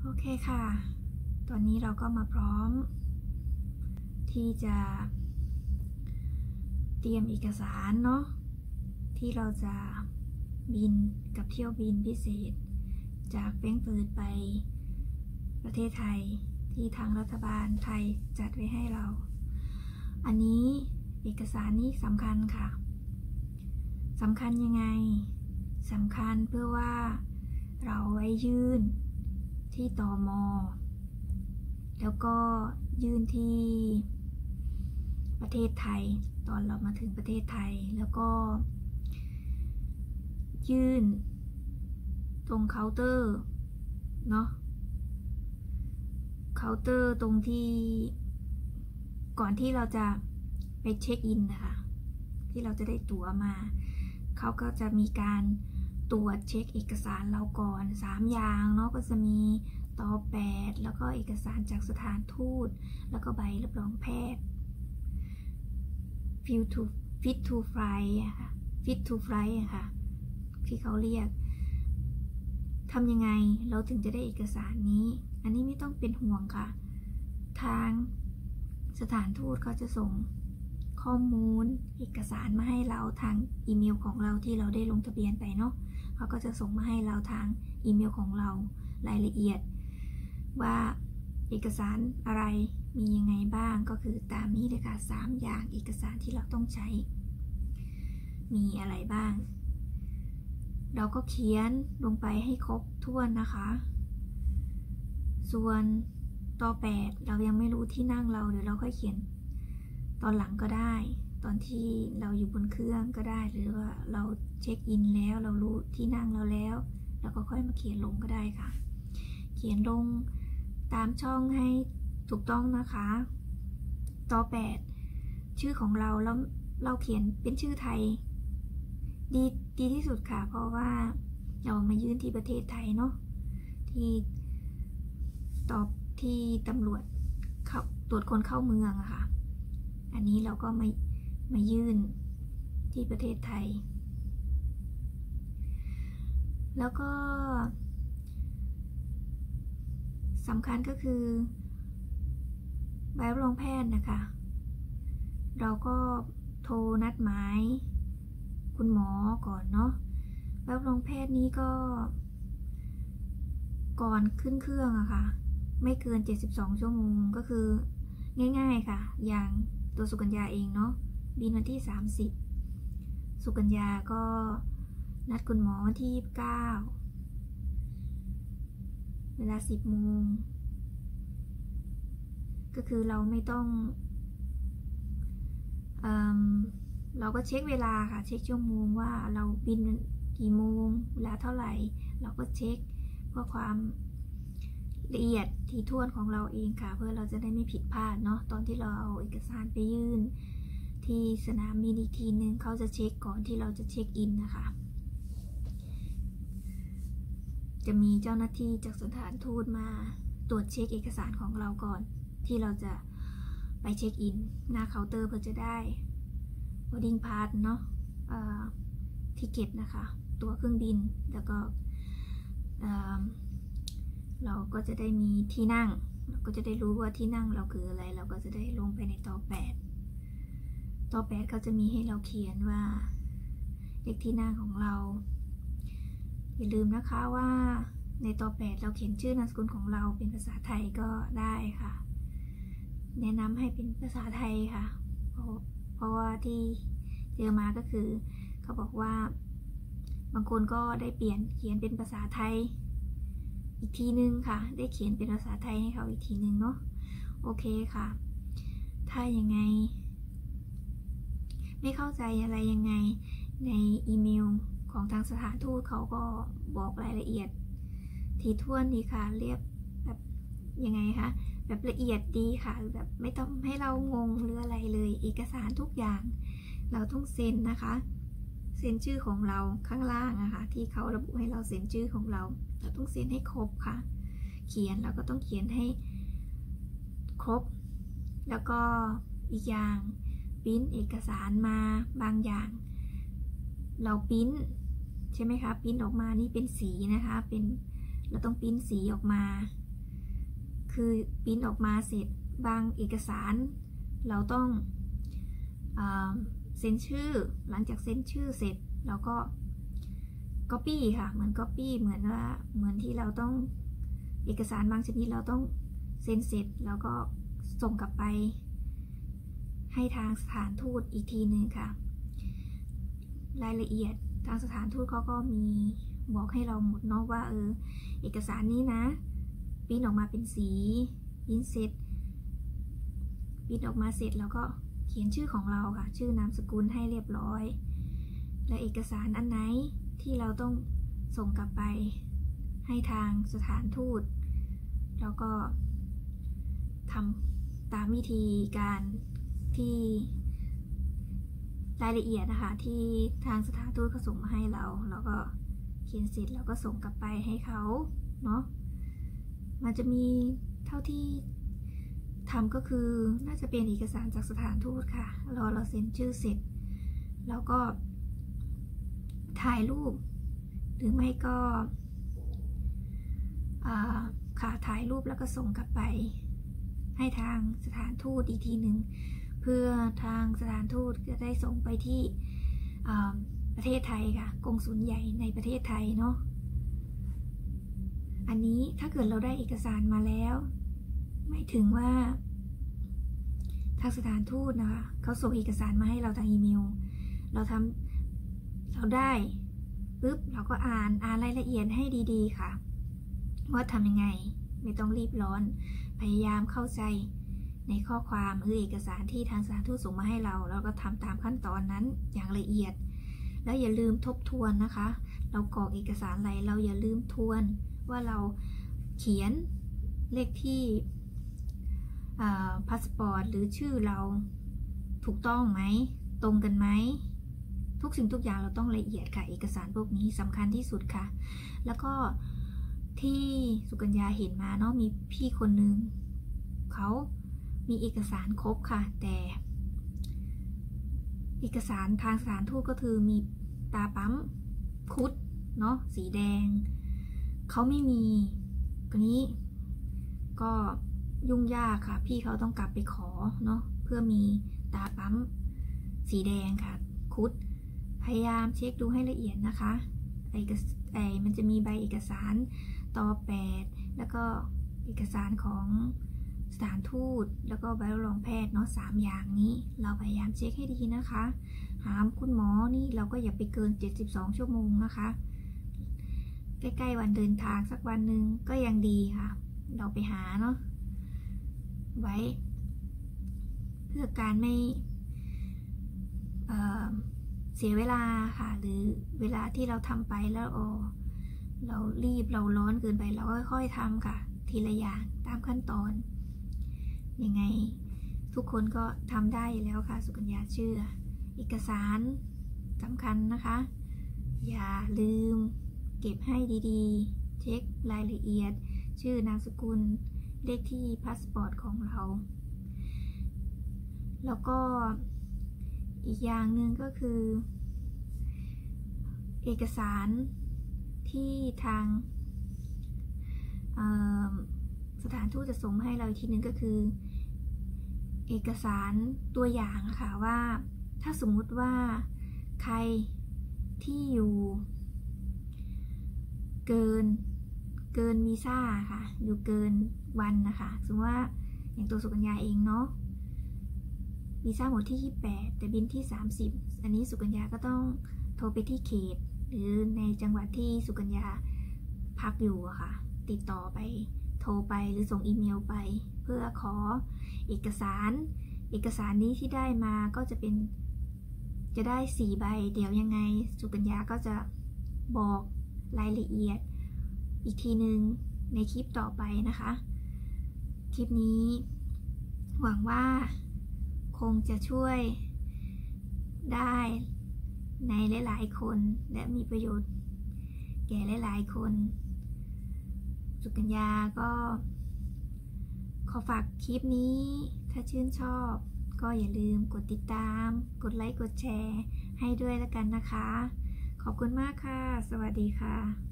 โอเคค่ะ ตอนนี้เราก็มาพร้อมที่จะเตรียมเอกสารเนาะที่เราจะบินกับเที่ยวบินพิเศษจากแฟรงก์เฟิร์ตไปประเทศไทยที่ทางรัฐบาลไทยจัดไว้ให้เรา อันนี้เอกสารนี้สำคัญค่ะ สำคัญยังไง สำคัญเพื่อว่าเราไว้ยื่นที่ตม.แล้วก็ยื่นที่ประเทศไทยตอนเรามาถึงประเทศไทยแล้วก็ยื่นตรงเคาน์เตอร์เนาะเคาน์เตอร์ตรงที่ก่อนที่เราจะไปเช็คอินนะคะที่เราจะได้ตั๋วมาเขาก็จะมีการตรวจเช็คเอกสารเราก่อน3อย่างเนาะก็จะมีต.8แล้วก็เอกสารจากสถานทูตแล้วก็ใบรับรองแพทย์ fit to fly อะค่ะ fit to fly อะค่ะที่เขาเรียกทำยังไงเราถึงจะได้เอกสารนี้อันนี้ไม่ต้องเป็นห่วงค่ะทางสถานทูตเขาจะส่งข้อมูลเอกสารมาให้เราทางอีเมลของเราที่เราได้ลงทะเบียนไปเนาะเขาก็จะส่งมาให้เราทางอีเมลของเรารายละเอียดว่าเอกสารอะไรมียังไงบ้างก็คือตามนี้เลยค่ะ3อย่างเอกสารที่เราต้องใช้มีอะไรบ้างเราก็เขียนลงไปให้ครบถ้วนนะคะส่วนต.8เรายังไม่รู้ที่นั่งเราเดี๋ยวเราค่อยเขียนตอนหลังก็ได้ตอนที่เราอยู่บนเครื่องก็ได้หรือว่าเราเช็คอินแล้วเรารู้ที่นั่งเราแล้วเราก็ค่อยมาเขียนลงก็ได้ค่ะเขียนลงตามช่องให้ถูกต้องนะคะต.8ชื่อของเราแล้วเราเขียนเป็นชื่อไทยดีที่สุดค่ะเพราะว่าเรามายื่นที่ประเทศไทยเนาะที่ตำรวจตรวจคนเข้าเมืองอะค่ะอันนี้เราก็มายื่นที่ประเทศไทยแล้วก็สำคัญก็คือใบรับรองแพทย์นะคะเราก็โทรนัดหมายคุณหมอก่อนเนาะใบรับรองแพทย์นี้ก็ก่อนขึ้นเครื่องอะค่ะไม่เกิน72ชั่วโมงก็คือง่ายๆค่ะอย่างตัวสุกัญญาเองเนาะบินวันที่30สุกัญญาก็นัดคุณหมอวันที่29เวลา10 โมงก็คือเราไม่ต้องเราก็เช็คเวลาค่ะเช็คชั่วโมงว่าเราบินกี่โมงเวลาเท่าไหร่เราก็เช็คเพื่อความละเอียดถี่ถ้วนของเราเองค่ะเพื่อเราจะได้ไม่ผิดพลาดเนาะตอนที่เราเอาเอกสารไปยื่นที่สนามบินอีกทีนึงเขาจะเช็คก่อนที่เราจะเช็คอินนะคะจะมีเจ้าหน้าที่จากสถานทูตมาตรวจเช็คเอกสารของเราก่อนที่เราจะไปเช็คอินหน้าเคาน์เตอร์เพื่อจะได้ boarding pass เนาะทิเก็ตนะคะตั๋วเครื่องบินแล้วก็เราก็จะได้มีที่นั่งเราก็จะได้รู้ว่าที่นั่งเราคืออะไรเราก็จะได้ลงไปในต.8เขาจะมีให้เราเขียนว่าเลขที่นั่งของเราอย่าลืมนะคะว่าในต.8เราเขียนชื่อนามสกุลของเราเป็นภาษาไทยก็ได้ค่ะแนะนำให้เป็นภาษาไทยค่ะเพราะว่าที่เจอมาก็คือเขาบอกว่าบางคนก็ได้เปลี่ยนเขียนเป็นภาษาไทยอีกทีนึงค่ะได้เขียนเป็นภาษาไทยให้เขาอีกทีนึงเนาะโอเคค่ะถ้ายังไงไม่เข้าใจอะไรยังไงในอีเมลของทางสถานทูตเขาก็บอกรายละเอียดถี่ถ้วนดีค่ะเรียบแบบยังไงคะแบบละเอียดดีค่ะแบบไม่ต้องให้เรางงหรืออะไรเลยเอกสารทุกอย่างเราต้องเซ็นนะคะเซ็นชื่อของเราข้างล่างนะคะที่เขาระบุให้เราเซ็นชื่อของเราต้องเซ็นให้ครบค่ะเขียนเราก็ต้องเขียนให้ครบแล้วก็อีกอย่างปริ้นเอกสารมาบางอย่างเราปริ้นใช่ไหมคะปริ้นออกมานี่เป็นสีนะคะเราต้องปริ้นสีออกมาคือปริ้นออกมาเสร็จบางเอกสารเราต้องเซ็นชื่อหลังจากเซ็นชื่อเสร็จเราก็ copy ค่ะเหมือน copy เหมือนที่เราต้องเอกสารบางชนิดเราต้องเซ็นเสร็จแล้วก็ส่งกลับไปให้ทางสถานทูตอีกทีนึงค่ะรายละเอียดทางสถานทูตเขาก็มีบอกให้เราหมดเนาะว่าเอกสารนี้นะปริ้นออกมาเป็นสีปริ้นเสร็จปริ้นออกมาเสร็จแล้วก็เขียนชื่อของเราค่ะชื่อนามสกุลให้เรียบร้อยและเอกสารอันไหนที่เราต้องส่งกลับไปให้ทางสถานทูตแล้วก็ทำตามวิธีการที่รายละเอียดนะคะที่ทางสถานทูตเขาส่งมาให้เราแล้วก็เขียนเสร็จแล้วก็ส่งกลับไปให้เขาเนาะมันจะมีเท่าที่ทำก็คือน่าจะเป็นเอกสารจากสถานทูตค่ะเราเซ็นชื่อเสร็จแล้วก็ถ่ายรูปหรือไม่ก็ค่ะถ่ายรูปแล้วก็ส่งกลับไปให้ทางสถานทูตอีกทีหนึ่งเพื่อทางสถานทูตจะได้ส่งไปที่ประเทศไทยค่ะกงสุลใหญ่ในประเทศไทยเนาะอันนี้ถ้าเกิดเราได้เอกสารมาแล้วไม่ถึงว่าทางสถานทูตนะคะเขาส่งเอกสารมาให้เราทางอีเมลเราได้ปุ๊บเราก็อ่านรายละเอียดให้ดีๆค่ะว่าทำยังไงไม่ต้องรีบร้อนพยายามเข้าใจในข้อความเอกสารที่ทางสถานทูตส่งมาให้เราก็ทำตามขั้นตอนนั้นอย่างละเอียดแล้วอย่าลืมทบทวนนะคะเรากรอกเอกสารอะไรเราอย่าลืมทวนว่าเราเขียนเลขที่พาสปอร์ตหรือชื่อเราถูกต้องไหมตรงกันไหมทุกสิ่งทุกอย่างเราต้องละเอียดค่ะเอกสารพวกนี้สำคัญที่สุดค่ะแล้วก็ที่สุกัญญาเห็นมาเนาะมีพี่คนนึงเขามีเอกสารครบค่ะแต่เอกสารทางสถานทูตก็คือมีตาปั๊มคุดเนาะสีแดงเขาไม่มีตัวนี้ก็ยุ่งยากค่ะพี่เขาต้องกลับไปขอเนาะเพื่อมีตาปั๊มสีแดงค่ะคุดพยายามเช็คดูให้ละเอียดนะคะมันจะมีใบเอกสารต.8แล้วก็เอกสารของสถานทูตแล้วก็ใบรับรองแพทย์เนาะ3อย่างนี้เราพยายามเช็คให้ดีนะคะหามคุณหมอนี่เราก็อย่าไปเกิน72ชั่วโมงนะคะใกล้ๆวันเดินทางสักวันหนึ่งก็ยังดีค่ะเราไปหาเนาะไว้เพื่อการไม่เสียเวลาค่ะหรือเวลาที่เราทำไปแล้วเรารีบเราร้อนเกินไปเราค่อยๆทำค่ะทีละอย่างตามขั้นตอนยังไงทุกคนก็ทำได้แล้วค่ะสุกัญญาเชื่อเอกสารสำคัญนะคะอย่าลืมเก็บให้ดีๆเช็ครายละเอียดชื่อนามสกุลเลขที่พาสปอร์ตของเราแล้วก็อีกอย่างหนึ่งก็คือเอกสารที่ทางสถานทูตจะส่งให้เราอีกทีนึงก็คือเอกสารตัวอย่างค่ะว่าถ้าสมมุติว่าใครที่อยู่เกินวีซ่าค่ะอยู่เกินวันนะคะสมมติว่าอย่างตัวสุกัญญาเองเนาะวีซ่าหมดที่28แต่บินที่30อันนี้สุกัญญาก็ต้องโทรไปที่เขตหรือในจังหวัดที่สุกัญญาพักอยู่อะค่ะติดต่อไปโทรไปหรือส่งอีเมลไปเพื่อขอเอกสารนี้ที่ได้มาก็จะได้4ใบเดี๋ยวยังไงสุกัญญาก็จะบอกรายละเอียดอีกทีนึงในคลิปต่อไปนะคะคลิปนี้หวังว่าคงจะช่วยได้ในหลายๆคนและมีประโยชน์แก่หลายๆคนสุกัญญาก็ขอฝากคลิปนี้ถ้าชื่นชอบก็อย่าลืมกดติดตามกดไลค์กดแชร์ให้ด้วยแล้วกันนะคะขอบคุณมากค่ะสวัสดีค่ะ